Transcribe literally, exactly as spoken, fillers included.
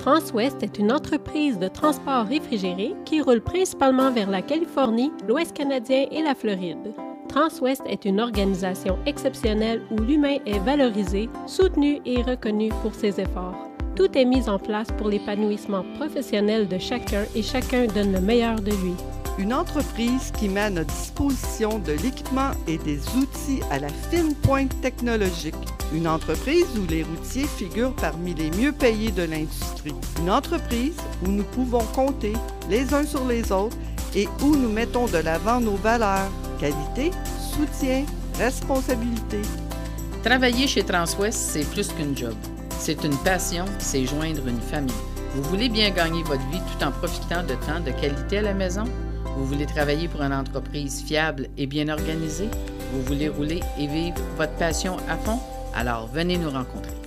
Transwest est une entreprise de transport réfrigéré qui roule principalement vers la Californie, l'Ouest canadien et la Floride. Transwest est une organisation exceptionnelle où l'humain est valorisé, soutenu et reconnu pour ses efforts. Tout est mis en place pour l'épanouissement professionnel de chacun et chacun donne le meilleur de lui. Une entreprise qui met à notre disposition de l'équipement et des outils à la fine pointe technologique. Une entreprise où les routiers figurent parmi les mieux payés de l'industrie. Une entreprise où nous pouvons compter les uns sur les autres et où nous mettons de l'avant nos valeurs, qualité, soutien, responsabilité. Travailler chez Transwest, c'est plus qu'une job. C'est une passion, c'est joindre une famille. Vous voulez bien gagner votre vie tout en profitant de temps de qualité à la maison? Vous voulez travailler pour une entreprise fiable et bien organisée? Vous voulez rouler et vivre votre passion à fond? Alors venez nous rencontrer.